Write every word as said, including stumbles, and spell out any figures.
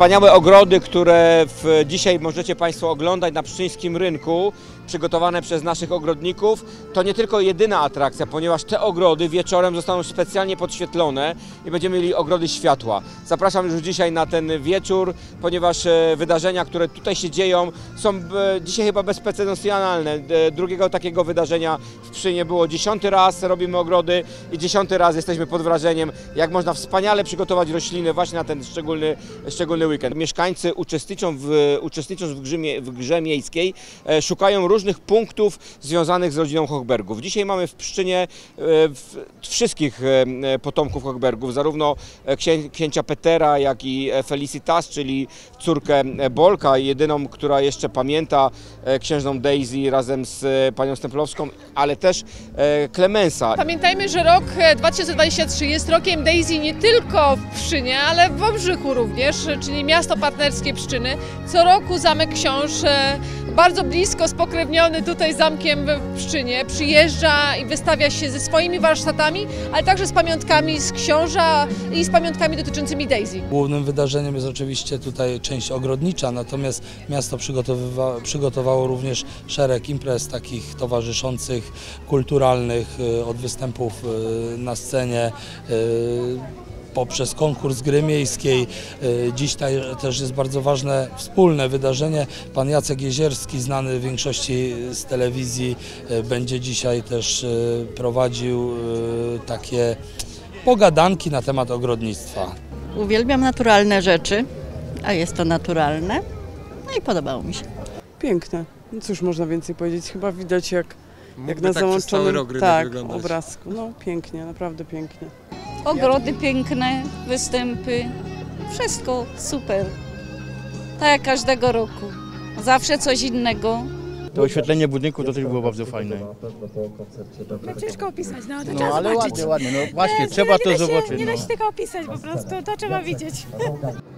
Wspaniałe ogrody, które w, dzisiaj możecie Państwo oglądać na Pszczyńskim Rynku, przygotowane przez naszych ogrodników, to nie tylko jedyna atrakcja, ponieważ te ogrody wieczorem zostaną specjalnie podświetlone i będziemy mieli ogrody światła. Zapraszam już dzisiaj na ten wieczór, ponieważ wydarzenia, które tutaj się dzieją, są dzisiaj chyba bezprecedensjonalne. Drugiego takiego wydarzenia w Pszczynie było dziesiąty raz, robimy ogrody i dziesiąty raz jesteśmy pod wrażeniem, jak można wspaniale przygotować rośliny właśnie na ten szczególny, szczególny weekend. Mieszkańcy uczestniczą w, uczestnicząc w grze, w grze miejskiej, szukają różnych punktów związanych z rodziną Hochbergów. Dzisiaj mamy w Pszczynie wszystkich potomków Hochbergów, zarówno księcia Petera, jak i Felicitas, czyli córkę Bolka, jedyną, która jeszcze pamięta księżną Daisy razem z panią Stemplowską, ale też Klemensa. Pamiętajmy, że rok dwa tysiące dwudziesty trzeci jest rokiem Daisy nie tylko w Pszczynie, ale w Wałbrzychu również, czyli miasto partnerskie Pszczyny. Co roku Zamek Książ, bardzo blisko spokrewniony tutaj z Zamkiem w Pszczynie, przyjeżdża i wystawia się ze swoimi warsztatami, ale także z pamiątkami z książa i z pamiątkami dotyczącymi Daisy. Głównym wydarzeniem jest oczywiście tutaj część ogrodnicza, natomiast miasto przygotowało również szereg imprez takich towarzyszących, kulturalnych, od występów na scenie, poprzez konkurs gry miejskiej. Dziś też jest bardzo ważne wspólne wydarzenie. Pan Jacek Jezierski, znany większości z telewizji, będzie dzisiaj też prowadził takie pogadanki na temat ogrodnictwa. Uwielbiam naturalne rzeczy, a jest to naturalne, no i podobało mi się. Piękne. No cóż można więcej powiedzieć, chyba widać jak, jak na tak załączonym tak, obrazku. No pięknie, naprawdę pięknie. Ogrody piękne, występy, wszystko super. Tak jak każdego roku, zawsze coś innego. To oświetlenie budynku to też było bardzo fajne. No ciężko opisać, no to No trzeba ale zobaczyć. ładnie, ładnie, no właśnie, trzeba to się, zobaczyć. Nie da się No. tego opisać po prostu, to trzeba widzieć.